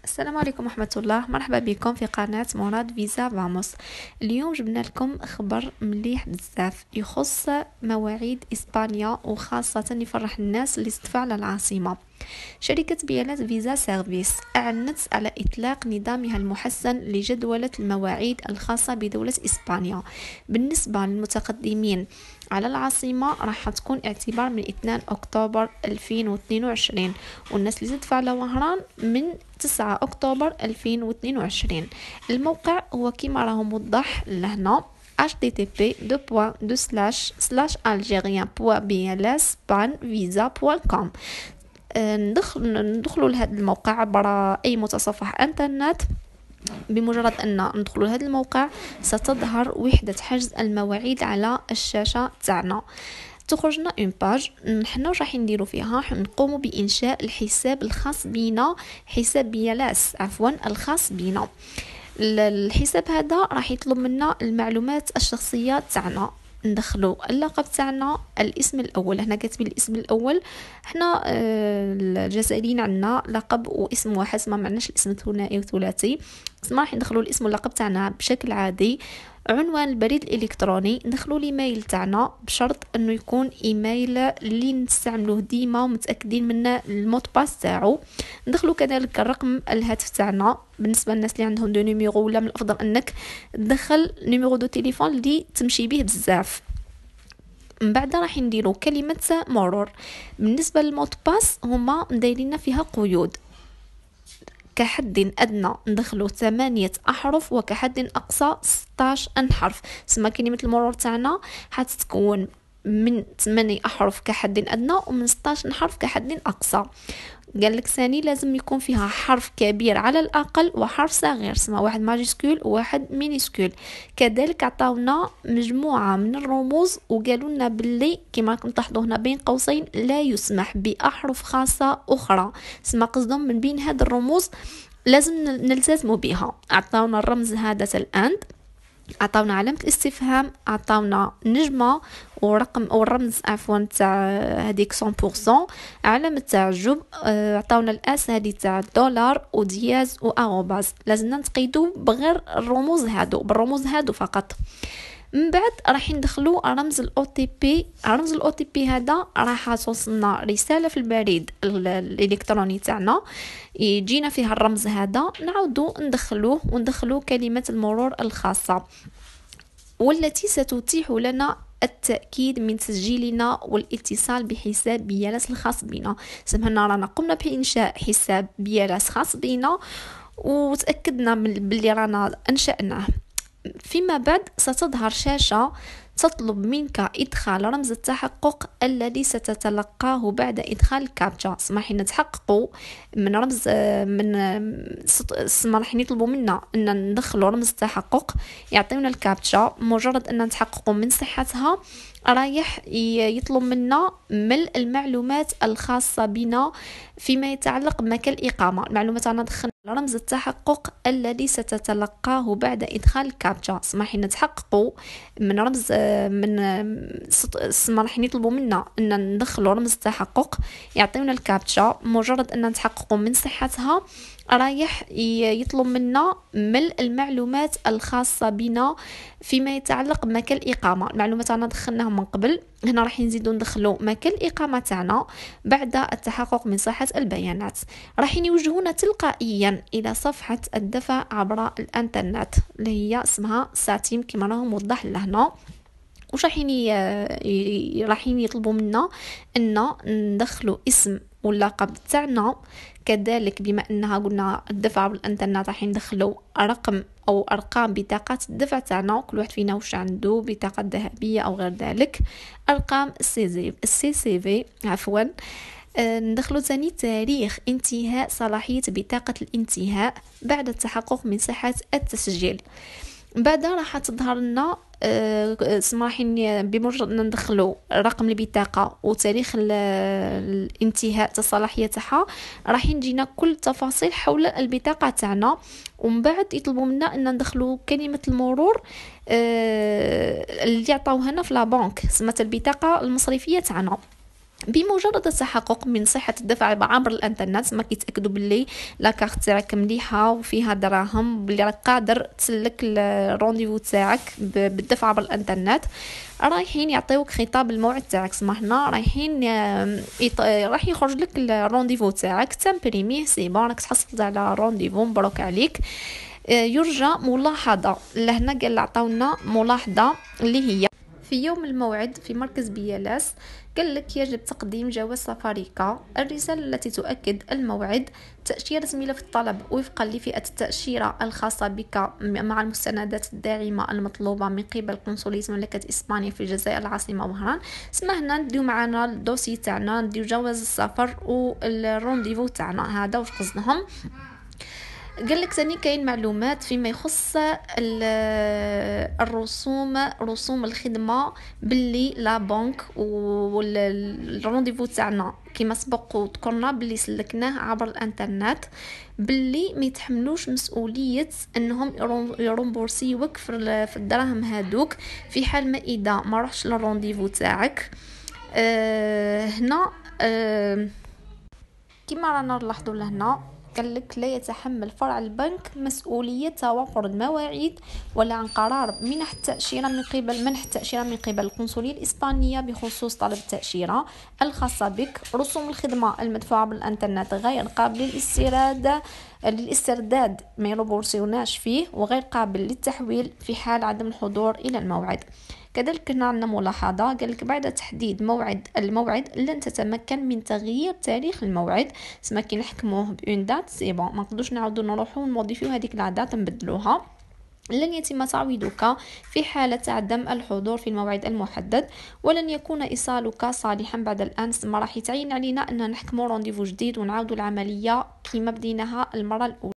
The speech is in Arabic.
السلام عليكم ورحمة الله. مرحبا بكم في قناة مراد فيزا فاموس. اليوم جبنا لكم خبر مليح بزاف يخص مواعيد إسبانيا، وخاصة يفرح الناس اللي استدفع للعاصمة. شركة بيانات فيزا سيرفيس أعلنت على إطلاق نظامها المحسن لجدولة المواعيد الخاصة بدولة إسبانيا. بالنسبة للمتقدمين على العاصمة راح تكون اعتبار من 2 أكتوبر 2022، والناس اللي تدفع لوهران من 9 أكتوبر 2022. الموقع هو كما راه موضح لهنا http://algerien.bls.visa.com. ندخلوا لهذا الموقع عبر أي متصفح انترنت. بمجرد أن ندخلوا لهذا الموقع ستظهر وحدة حجز المواعيد على الشاشة تاعنا. تخرجنا اون باج، نحن راح نديرو فيها نقوم بإنشاء الحساب الخاص بنا، حساب بيالاس الخاص بنا. الحساب هذا راح يطلب منا المعلومات الشخصية تاعنا. ندخلوا اللقب تاعنا، الاسم الاول، هنا كاتبين الاسم الاول. احنا الجزائريين عندنا لقب واسم واحد، ما معناش الاسم ثنائي وثلاثي. راح ندخلوا الاسم واللقب تاعنا بشكل عادي. عنوان البريد الالكتروني، ندخلوا الايميل تاعنا بشرط انه يكون ايميل اللي نستعملوه ديما ومتاكدين منه الموت باس تاعو. ندخلوا كذلك الرقم الهاتف تاعنا. بالنسبه للناس اللي عندهم دو نيميرو، ولا من الافضل انك تدخل نيميرو دو تليفون اللي تمشي به بزاف. من بعد راح نديروا كلمه مرور. بالنسبه للموت باس هما دايرين فيها قيود. كحد أدنى ندخلو 8 أحرف، وكحد أقصى 16 حرف. سما كلمة المرور تاعنا حتتكون من 8 أحرف كحد أدنى، ومن 16 حرف كحد أقصى. قال لك ثاني لازم يكون فيها حرف كبير على الأقل وحرف صغير، سما واحد ماجيسكول وواحد مينيسكول. كذلك عطاونا مجموعة من الرموز، وقالوا لنا باللي كما راكم تلاحظوا هنا بين قوسين لا يسمح بأحرف خاصة أخرى. سما قصدهم من بين هاد الرموز لازم نلتزموا بها. عطاونا الرمز هذا الآن، عطاونا علامة الاستفهام، عطاونا نجمة ورقم او الرمز تاع هذيك 100%، علامة تعجب. عطاونا الاس هذه تاع دولار ودياز واروباز. لازمنا نتقيدوا بغير الرموز هادو، بالرموز هادو فقط. من بعد راح ندخلوا رمز الاو تي بي. رمز الاو تي بي هذا راح توصلنا رساله في البريد الالكتروني تاعنا، يجينا فيها الرمز هذا، نعاودوا ندخلوا كلمه المرور الخاصه، والتي ستتيح لنا التأكيد من تسجيلنا والاتصال بحساب بيالاس الخاص بنا. سمعنا رانا قمنا بإنشاء حساب بيالاس خاص بنا، وتأكدنا باللي رانا أنشأناه. فيما بعد ستظهر شاشة تطلب منك إدخال رمز التحقق الذي ستتلقاه بعد إدخال الكابتشا. راح نتحققوا من رمز راح يطلبوا منا أن ندخلوا رمز التحقق، يعطيونا الكابتشا. مجرد أن نتحققوا من صحتها رايح يطلب منا ملء المعلومات الخاصة بنا فيما يتعلق بمكان الإقامة. المعلومات أنا دخلنا رمز التحقق الذي ستتلقاه بعد إدخال الكابتشا. راح نتحققوا من رمز راح يطلبوا منا أن ندخلوا رمز التحقق، يعطيونا الكابتشا. مجرد أن نتحققوا من صحتها رايح يطلب منا ملء المعلومات الخاصة بنا فيما يتعلق بمكان الإقامة. المعلومات أنا دخلناهم من قبل. هنا راح نزيدوا ندخلوا مكان الإقامة تاعنا بعد التحقق من صحة البيانات. راح يوجهونا تلقائيا إلى صفحة الدفع عبر الإنترنت اللي هي اسمها ساتيم كما راه موضح لهنا. وش راح يطلبوا منا أن ندخلوا اسم واللقب تاعنا. كذلك بما انها قلنا الدفع بالانترنت راح ندخلوا رقم او ارقام بطاقه الدفع تاعنا، كل واحد فينا واش عنده، بطاقه ذهبيه او غير ذلك. ارقام السي سي في عفوا. ندخلوا ثاني تاريخ انتهاء صلاحيه بطاقه الانتهاء بعد التحقق من صحه التسجيل. بعدها راح تظهر لنا سماحين بمجرد ان ندخلوا رقم البطاقه وتاريخ الانتهاء الصلاحيه تاعها راح يجينا كل التفاصيل حول البطاقه تاعنا. ومن بعد يطلبوا منا ان ندخلوا كلمه المرور اللي عطاوها لنا في لابنك، سمات البطاقه المصرفيه تاعنا. بمجرد التحقق من صحة الدفع عبر الانترنت، ما كيتاكدوا باللي لاكارت تاعك مليحه وفيها دراهم، باللي راك قادر تسلك الرونديفو تاعك بالدفع عبر الانترنت، رايحين يعطيوك خطاب الموعد تاعك. سما هنا رايحين راح يخرج لك الرونديفو تاعك، تمبريميه سي بون، راك تحصلت على رونديفو، مبروك عليك. يرجى ملاحظة لهنا، قال عطاونا ملاحظة اللي هي في يوم الموعد في مركز بيالاس، قال لك يجب تقديم جواز سفريكا، الرسالة التي تؤكد الموعد، تأشيرة ملف الطلب وفقا لفئة التأشيرة الخاصة بك مع المستندات الداعمة المطلوبة من قبل قنصلية مملكة إسبانيا في الجزائر العاصمة وهران. سمحنا نديو معنا الدوسي تاعنا، نديو جواز السفر والرونديفو تاعنا، هذا واش قصدهم. قال لك ثاني كاين معلومات فيما يخص رسوم الخدمه، باللي لا بنك والرونديفو تاعنا كما سبق وذكرنا باللي سلكناه عبر الانترنت، باللي ما يتحملوش مسؤوليه انهم يرومبورسيوك في الدراهم هادوك في حال ما اذا ما رحتش للرونديفو تاعك. هنا كما رانا نلاحظوا لهنا، قال لك لا يتحمل فرع البنك مسؤولية توافر المواعيد ولا عن قرار منح التأشيرة من قبل القنصلية الإسبانية بخصوص طلب التأشيرة الخاصة بك. رسوم الخدمة المدفوعة بالإنترنت غير قابل للاسترداد، ما يربورسيوناش فيه، وغير قابل للتحويل في حال عدم الحضور إلى الموعد. كذلك هنا عندنا ملاحظة، قال لك بعد تحديد الموعد لن تتمكن من تغيير تاريخ الموعد، سما كي نحكموه بأون دات سي بون، ما نقدروش نعاودو نروحو نموديفيو هذيك العادات نبدلوها. لن يتم تعويضك في حالة عدم الحضور في الموعد المحدد، ولن يكون إيصالك صالحا بعد الآن، ما راح يتعين علينا أن نحكمو رونديفو جديد ونعاودو العملية كما بديناها المرة الأولى.